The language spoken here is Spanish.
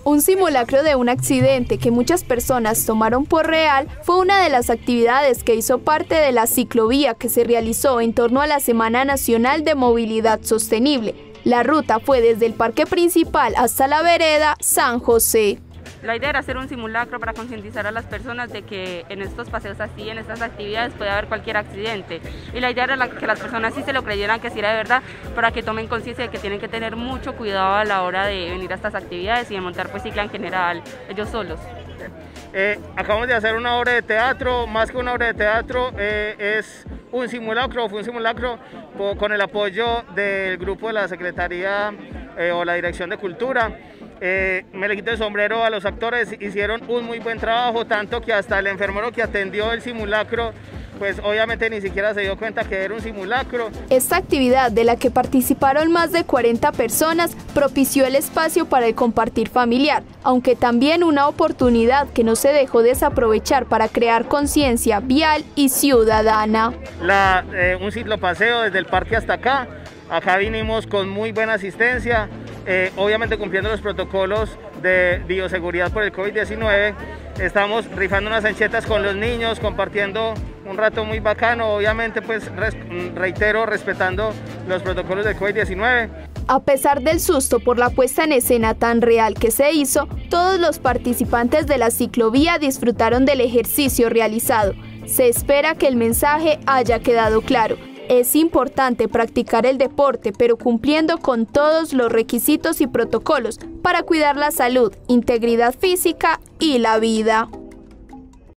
Un simulacro de un accidente que muchas personas tomaron por real fue una de las actividades que hizo parte de la ciclovía que se realizó en torno a la Semana Nacional de Movilidad Sostenible. La ruta fue desde el parque principal hasta la vereda San José. La idea era hacer un simulacro para concientizar a las personas de que en estos paseos así, en estas actividades puede haber cualquier accidente. Y la idea era que las personas sí se lo creyeran, que sí era de verdad, para que tomen conciencia de que tienen que tener mucho cuidado a la hora de venir a estas actividades y de montar pues cicla en general, ellos solos. Acabamos de hacer una obra de teatro, más que una obra de teatro, es un simulacro, fue un simulacro con el apoyo del grupo de la Secretaría o la Dirección de Cultura. Me le quito el sombrero a los actores, hicieron un muy buen trabajo, tanto que hasta el enfermero que atendió el simulacro, pues obviamente ni siquiera se dio cuenta que era un simulacro. Esta actividad, de la que participaron más de 40 personas, propició el espacio para el compartir familiar, aunque también una oportunidad que no se dejó desaprovechar para crear conciencia vial y ciudadana. Un ciclopaseo desde el parque hasta acá. Acá vinimos con muy buena asistencia, obviamente cumpliendo los protocolos de bioseguridad por el COVID-19. Estamos rifando unas anchetas con los niños, compartiendo un rato muy bacano, obviamente pues reitero, respetando los protocolos del COVID-19. A pesar del susto por la puesta en escena tan real que se hizo, todos los participantes de la ciclovía disfrutaron del ejercicio realizado. Se espera que el mensaje haya quedado claro. Es importante practicar el deporte, pero cumpliendo con todos los requisitos y protocolos para cuidar la salud, integridad física y la vida.